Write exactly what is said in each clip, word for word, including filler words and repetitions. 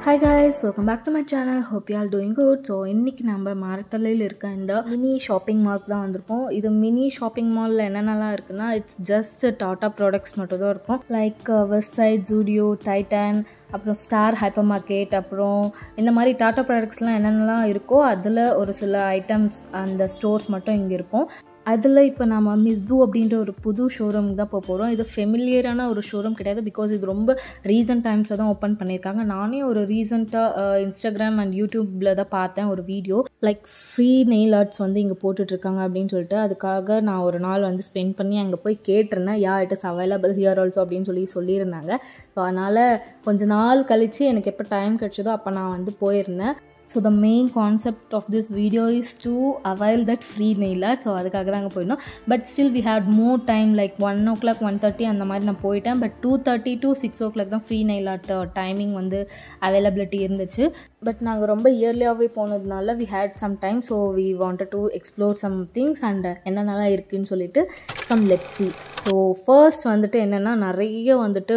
Hi guys, welcome back to my channel. Hope you all doing good. So இன்னைக்கு நம்ம மரத்தலையில் இருக்க இந்த mini shopping மால்க்கு தான் வந்திருக்கோம். இது மினி ஷாப்பிங் மாலில் என்னென்னலாம் இருக்குன்னா இட்ஸ் ஜஸ்ட் டாட்டா ப்ராடக்ட்ஸ் மட்டும் தான் இருக்கும். Like Westside, Zudio, Titan, அப்புறம் ஸ்டார் ஹைப்பர் மார்க்கெட், அப்புறம் இந்த மாதிரி டாட்டா ப்ராடக்ட்ஸ்லாம் என்னென்னலாம் இருக்கோ அதில் ஒரு சில ஐட்டம்ஸ் அந்த ஸ்டோர்ஸ் மட்டும் இங்கே இருக்கும். அதில் இப்போ நம்ம மிஸ்பு அப்படின்ற ஒரு புது ஷோரூம் தான் போக போகிறோம். இது ஃபெமிலியரான ஒரு ஷோரூம் கிடையாது, பிகாஸ் இது ரொம்ப ரீசன்ட் டைம்ஸில் தான் ஓப்பன் பண்ணியிருக்காங்க. நானே ஒரு ரீசெண்டாக இன்ஸ்டாகிராம் அண்ட் யூடியூப்பில் தான் பார்த்தேன் ஒரு video, like free nail arts வந்து இங்கே போட்டுட்ருக்காங்க அப்படின்னு சொல்லிட்டு. அதுக்காக நான் ஒரு நாள் வந்து ஸ்பெண்ட் பண்ணி அங்கே போய் கேட்டிருந்தேன், yeah it is available here also அப்படின்னு சொல்லி சொல்லியிருந்தாங்க. ஸோ அதனால் கொஞ்ச நாள் கழித்து எனக்கு எப்போ டைம் கிடச்சதோ அப்போ நான் வந்து போயிருந்தேன். So the main concept of this video is to avail that free nail art. So அதுக்காக தான் அங்கே போயிருந்தோம். But still we had more time, like one o'clock one thirty அந்த மாதிரி நான் போயிட்டேன். But two thirty to six o'clock தான் free nail art timing வந்து அவைலபிலிட்டி இருந்துச்சு. பட் நாங்கள் ரொம்ப இயர்லியாகவே போனதுனால we had some time, so we wanted to explore some things and என்னென்னலாம் இருக்குதுன்னு சொல்லிட்டு come let's see. So first வந்துட்டு என்னென்னா நிறைய வந்துட்டு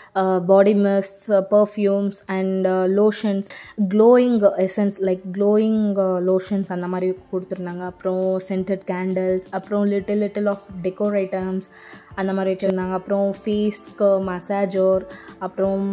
body mists, perfumes and lotions, glowing essence like glowing lotions அந்த மாதிரி கொடுத்துருந்தாங்க. அப்புறம் சென்டட் கேண்டில்ஸ், அப்புறம் little little of decor items அந்த மாதிரி வச்சுருந்தாங்க. அப்புறம் ஃபேஸ்க்கு மசாஜர், அப்புறம்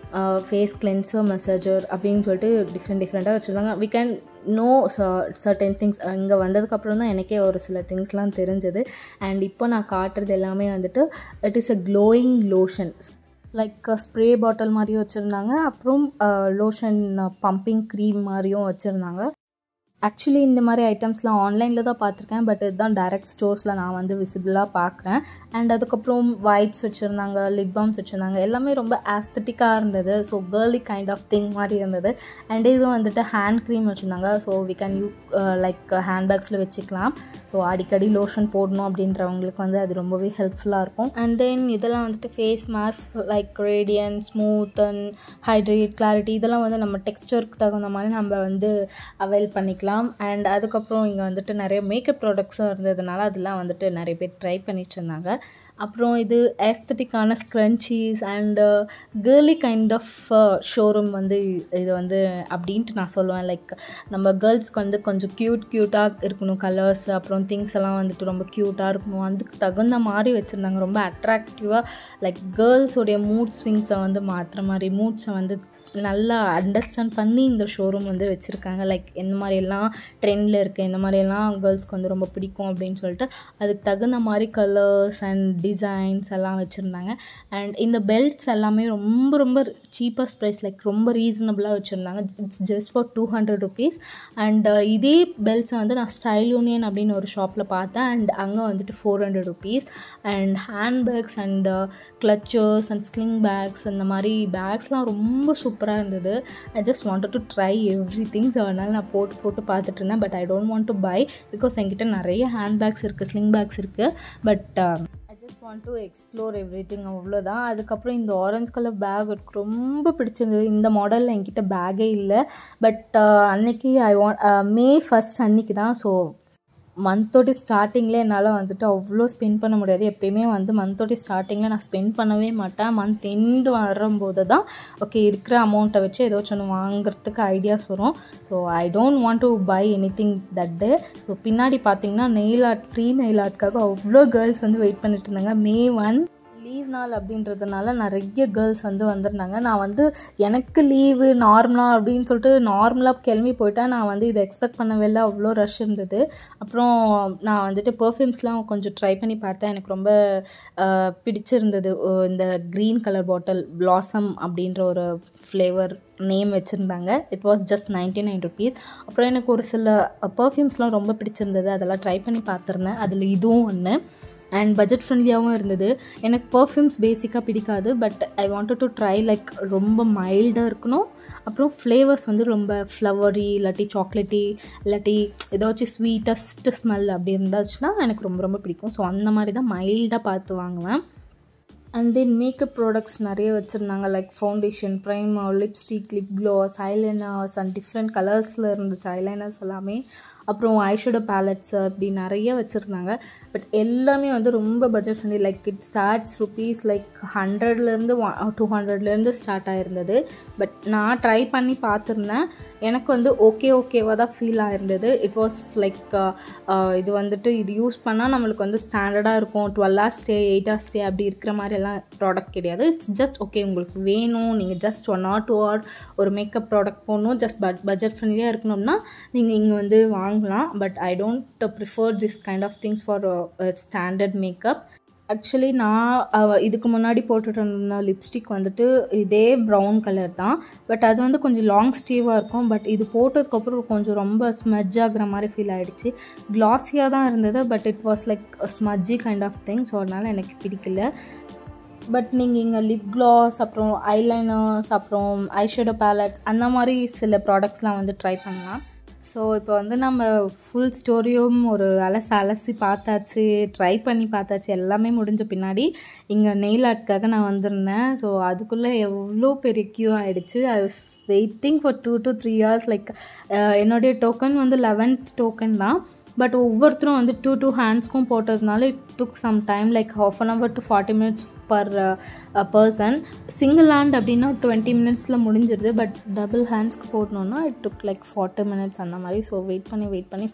ஃபேஸ் கிளென்சர், மசாஜர் அப்படின்னு சொல்லிட்டு டிஃப்ரெண்ட் டிஃப்ரெண்ட்டாக வச்சுருந்தாங்க. We can know certain things. இங்கே வந்ததுக்கப்புறம் தான் எனக்கே ஒரு சில திங்ஸ்லாம் தெரிஞ்சது. அண்ட் இப்போ நான் காட்டுறது எல்லாமே வந்துட்டு it is a glowing lotion, like spray bottle மாதிரியும் வச்சுருந்தாங்க. அப்புறம் லோஷன் பம்பிங் க்ரீம் மாதிரியும் வச்சுருந்தாங்க. ஆக்சுவலி இந்த மாதிரி ஐட்டம்ஸ்லாம் ஆன்லைனில் தான் பார்த்துருக்கேன், பட் இதுதான் டைரக்ட் ஸ்டோர்ஸில் நான் வந்து விசிபிளாக பார்க்குறேன். அண்ட் அதுக்கப்புறம் வைப்ஸ் வச்சுருந்தாங்க, லிப் பாம்ஸ் வச்சுருந்தாங்க. எல்லாமே ரொம்ப ஆஸ்தட்டிக்காக இருந்தது. So girly kind of thing மாதிரி இருந்தது. அண்ட் இதுவும் வந்துட்டு ஹேண்ட் க்ரீம் வச்சுருந்தாங்க. So we can you like ஹேண்ட்பேக்ஸில் வச்சுக்கலாம். ஸோ அடிக்கடி லோஷன் போடணும் அப்படின்றவங்களுக்கு வந்து அது ரொம்பவே ஹெல்ப்ஃபுல்லாக இருக்கும். அண்ட் தென் இதெல்லாம் வந்துட்டு face mask like radiant, smooth and hydrate, clarity, இதெல்லாம் வந்து நம்ம டெக்ஸ்டருக்கு தகுந்த மாதிரி நம்ம வந்து அவைல் பண்ணிக்கலாம். அண்ட் அதுக்கப்புறம் இங்கே வந்துட்டு நிறைய மேக்கப் ப்ராடக்ட்ஸும் இருந்ததுனால அதெல்லாம் வந்துட்டு நிறைய பேர் ட்ரை பண்ணிட்டு இருந்தாங்க. அப்புறம் இது ஏஸ்தட்டிக்கான scrunchies and girly kind of showroom வந்து இது வந்து அப்படின்ட்டு நான் சொல்லுவேன். லைக் நம்ம கேர்ள்ஸ்க்கு வந்து கொஞ்சம் க்யூட் க்யூட்டாக இருக்கணும், கலர்ஸ் அப்புறம் திங்ஸ் எல்லாம் வந்துட்டு ரொம்ப க்யூட்டாக இருக்கணும், அதுக்கு தகுந்த மாதிரி வச்சுருந்தாங்க. ரொம்ப அட்ராக்டிவாக லைக் கேர்ள்ஸோடைய மூட் ஸ்விங்ஸை வந்து மாற்றுற மாதிரி, மூட்ஸை வந்து நல்லா அண்டர்ஸ்டாண்ட் பண்ணி இந்த ஷோரூம் வந்து வச்சுருக்காங்க. லைக் எந்த மாதிரியெல்லாம் ட்ரெண்டில் இருக்குது, இந்த மாதிரியெல்லாம் கேர்ள்ஸ்க்கு வந்து ரொம்ப பிடிக்கும் அப்படின்னு சொல்லிட்டு அதுக்கு தகுந்த மாதிரி கலர்ஸ் அண்ட் டிசைன்ஸ் எல்லாம் வச்சுருந்தாங்க. அண்ட் இந்த பெல்ட்ஸ் எல்லாமே ரொம்ப ரொம்ப சீப்பஸ்ட் ப்ரைஸ், லைக் ரொம்ப ரீசனபிளாக வச்சுருந்தாங்க. It's just for two hundred rupees. And இதே பெல்ட்ஸை வந்து நான் ஸ்டைல் யூனியன் அப்படின்னு ஒரு ஷாப்பில் பார்த்தேன். அண்ட் அங்கே வந்துட்டு four hundred rupees. And handbags and clutchers and sling bags, அந்த மாதிரி பேக்ஸ்லாம் ரொம்ப சூப்பர் சூப்பராக இருந்தது. I just wanted to try everything. So அதனால் நான் போட்டு போட்டு பார்த்துட்டு இருந்தேன். But I don't want to buy, because என்கிட்ட நிறைய ஹேண்ட் பேக்ஸ் இருக்குது, ஸ்லிங் பேக்ஸ் இருக்குது. But I just want to explore everything, அவ்வளோதான். அதுக்கப்புறம் இந்த ஆரஞ்ச் கலர் பேக் எனக்கு ரொம்ப பிடிச்சிருந்தது. இந்த மாடலில் என்கிட்ட பேக்கே இல்லை. பட் அன்னைக்கு ஐ வாண்ட் மே ஃபஸ்ட் அன்னைக்கு தான். ஸோ மந்தோட ஸ்டார்டிங்கில் என்னால் வந்துட்டு அவ்வளோ ஸ்பெண்ட் பண்ண முடியாது. எப்பயுமே வந்து மந்தோட ஸ்டார்டிங்கில் நான் ஸ்பெண்ட் பண்ணவே மாட்டேன். மந்த் எண்டு வரும்போது தான் ஓகே இருக்கிற அமௌண்ட்டை வச்சு ஏதாச்சும் ஒன்று வாங்குறதுக்கு ஐடியாஸ் வரும். So I don't want to buy anything that day. So பின்னாடி பார்த்தீங்கன்னா நெயில் ஆர்ட், ஃப்ரீ நெயில் ஆர்ட்காக அவ்வளோ கேர்ள்ஸ் வந்து வெயிட் பண்ணிட்டு இருந்தாங்க. மே ஒன் லீவ் நாள் அப்படின்றதுனால நிறைய கேர்ள்ஸ் வந்து வந்திருந்தாங்க. நான் வந்து எனக்கு லீவு நார்மலாக அப்படின்னு சொல்லிட்டு நார்மலாக கிளம்பி போயிட்டேன். நான் வந்து இதை எக்ஸ்பெக்ட் பண்ணவே இல்லை, அவ்வளோ ரஷ் இருந்தது. அப்புறம் நான் வந்துட்டு பர்ஃப்யூம்ஸ்லாம் கொஞ்சம் ட்ரை பண்ணி பார்த்தேன். எனக்கு ரொம்ப பிடிச்சிருந்தது. இந்த க்ரீன் கலர் பாட்டில் பிளாசம் அப்படின்ற ஒரு ஃப்ளேவர் நேம் வச்சுருந்தாங்க. It was just ninety nine rupees. அப்புறம் எனக்கு ஒரு சில பர்ஃப்யூம்ஸ்லாம் ரொம்ப பிடிச்சிருந்தது, அதெல்லாம் ட்ரை பண்ணி பார்த்துருந்தேன். அதில் இதுவும் ஒன்று. அண்ட் பட்ஜெட் ஃப்ரெண்ட்லியாகவும் இருந்தது. எனக்கு பர்ஃப்யூம்ஸ் பேசிக்காக பிடிக்காது, but I wanted to try like ரொம்ப மைல்டாக இருக்கணும். அப்புறம் ஃப்ளேவர்ஸ் வந்து ரொம்ப ஃப்ளவரி, இல்லாட்டி சாக்லேட்டி, இல்லாட்டி ஏதாச்சும் ஸ்வீட்டஸ்ட் ஸ்மெல் அப்படி இருந்தாச்சுன்னா எனக்கு ரொம்ப ரொம்ப பிடிக்கும். ஸோ அந்த மாதிரி தான் மைல்டாக பார்த்து வாங்குவேன். அண்ட் தென் மேக்கப் ப்ராடக்ட்ஸ் நிறைய வச்சுருந்தாங்க. Like foundation, primer, lipstick, lip gloss, eyeliners and different கலர்ஸில் இருந்துச்சு ஐலைனர்ஸ் எல்லாமே. அப்புறம் ஐஷேடோ பேலட்ஸ் அப்படி நிறைய வச்சுருந்தாங்க. பட் எல்லாமே வந்து ரொம்ப budget friendly. Like it starts rupees like ஹண்ட்ரட்லேருந்து ஒன் டூ ஹண்ட்ரட்லேருந்து ஸ்டார்ட் ஆகிருந்தது. பட் நான் ட்ரை பண்ணி பார்த்துருந்தேன். எனக்கு வந்து ஓகே ஓகேவாக தான் ஃபீல் ஆகிருந்தது. இட் வாஸ் லைக் இது வந்துட்டு இது யூஸ் பண்ணால் நம்மளுக்கு வந்து ஸ்டாண்டர்டாக இருக்கும். Twelve hours stay eight hours stay அப்படி இருக்கிற மாதிரி எல்லாம் ப்ராடக்ட் கிடையாது. இட்ஸ் ஜஸ்ட் ஓகே, உங்களுக்கு வேணும், நீங்கள் just one or two or ஒரு மேக்கப் ப்ராடக்ட் போடணும், ஜஸ்ட் பட் பட்ஜெட் ஃப்ரெண்ட்லியாக இருக்கணும்னா நீங்கள் இங்கே வந்து வாங்கலாம். But I don't prefer this kind of things for standard makeup. Actually நான் இதுக்கு முன்னாடி போட்டுட்டு இருந்த லிப்ஸ்டிக் வந்துட்டு இதே ப்ரௌன் கலர் தான். பட் அது வந்து கொஞ்சம் லாங் ஸ்டீவாக இருக்கும். பட் இது போட்டதுக்கப்புறம் கொஞ்சம் ரொம்ப ஸ்மஜ் ஆகிற மாதிரி ஃபீல் ஆகிடுச்சு. க்ளாஸியாக தான் இருந்தது, but it was like smudgy kind of thing. So அதனால் எனக்கு பிடிக்கல. பட் நீங்கள் இங்கே லிப் க்ளாஸ், அப்புறம் ஐலைனர்ஸ், அப்புறம் ஐஷேடோ பேலட்ஸ் அந்த மாதிரி சில ப்ராடக்ட்ஸ்லாம் வந்து ட்ரை பண்ணலாம். ஸோ இப்போ வந்து நம்ம ஃபுல் ஸ்டோரியும் ஒரு அலசி அலசி பார்த்தாச்சு, ட்ரை பண்ணி பார்த்தாச்சு. எல்லாமே முடிஞ்ச பின்னாடி இங்கே நெயில் ஆர்ட்காக நான் வந்திருந்தேன். ஸோ அதுக்குள்ளே எவ்வளோ பெரிய க்யூ ஆகிடுச்சு. I was waiting for two to three hours. Like என்னுடைய டோக்கன் வந்து லெவன்த் டோக்கன் தான். பட் ஒவ்வொருத்தரும் வந்து டூ டூ ஹேண்ட்ஸ்க்கும் போட்டதுனால it took some time, like half an hour to forty minutes per person. Single hand அப்படின்னா twenty மினிட்ஸில் முடிஞ்சிருது. பட் டபுள் ஹேண்ட்ஸ்க்கு போடணுன்னா it took like forty minutes அந்த மாதிரி. ஸோ வெயிட் பண்ணி வெயிட் பண்ணி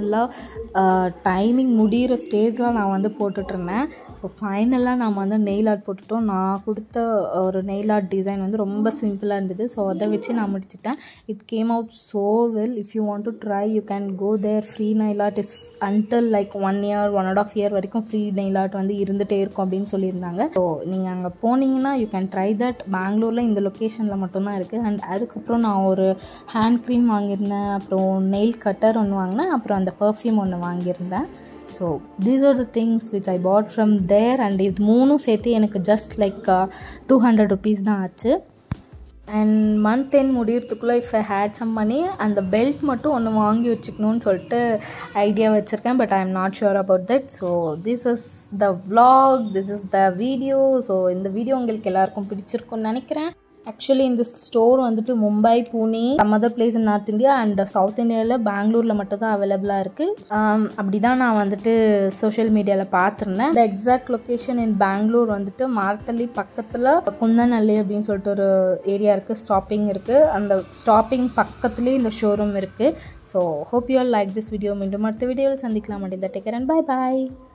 ஃபைனலாக டைமிங் முடிகிற ஸ்டேஜில் நான் வந்து போட்டுட்ருந்தேன். ஸோ ஃபைனலாக நம்ம வந்து நெயில் ஆர்ட் போட்டுட்டோம். நான் கொடுத்த ஒரு நெயில் ஆர்ட் டிசைன் வந்து ரொம்ப சிம்பிளாக இருந்தது. ஸோ அதை வச்சு நான் முடிச்சிட்டேன். It came out so well. If you want to try you can go there. Free nail art is until like one year one and half year வரைக்கும் ஃப்ரீ நெயில் ஆர்ட் வந்து இருந்துகிட்டே இருக்கும் அப்படின்னு சொல்லியிருந்தாங்க. ஸோ நீங்கள் அங்கே போனீங்கன்னா யூ கேன் ட்ரை தட். பெங்களூரில் இந்த லொக்கேஷனில் மட்டும்தான் இருக்குது. அண்ட் அதுக்கப்புறம் நான் ஒரு ஹேண்ட் க்ரீம் வாங்கியிருந்தேன், அப்புறம் நெயில் கட்டர் ஒன்று வாங்கினேன், அப்புறம் அந்த பர்ஃப்யூம் ஒன்று வாங்கியிருந்தேன். So these are the things which I bought from there. And இது மூணும் சேர்த்து எனக்கு just like two hundred rupees தான் ஆச்சு. அண்ட் மந்த் எண்ட் முடியறதுக்குள்ளே if I had some money அந்த பெல்ட் மட்டும் ஒன்று வாங்கி வச்சுக்கணுன்னு சொல்லிட்டு ஐடியா வச்சுருக்கேன். But I am not sure about that. So this is the vlog, this is the video. So இந்த வீடியோ உங்களுக்கு எல்லாருக்கும் பிடிச்சிருக்குன்னு நினைக்கிறேன். ஆக்சுவலி இந்த ஸ்டோர் வந்துட்டு Mumbai, Pune, some other place in North India and South இந்தியாவில் பெங்களூரில் மட்டும் தான் அவைலபிளாக இருக்குது. அப்படி தான் நான் வந்துட்டு சோஷியல் மீடியாவில் பார்த்துருந்தேன். இந்த எக்ஸாக்ட் லொக்கேஷன் இன் பெங்களூர் வந்துட்டு மார்த்தள்ளி பக்கத்தில் குந்தநல்லி அப்படின்னு சொல்லிட்டு ஒரு ஏரியா இருக்குது, ஸ்டாப்பிங் இருக்குது. அந்த ஸ்டாப்பிங் பக்கத்துலேயே இந்த ஷோரூம் இருக்குது. So hope you all like this video. மீண்டும் அடுத்த வீடியோவில் சந்திக்கலாம். அப்படின் take care and bye bye.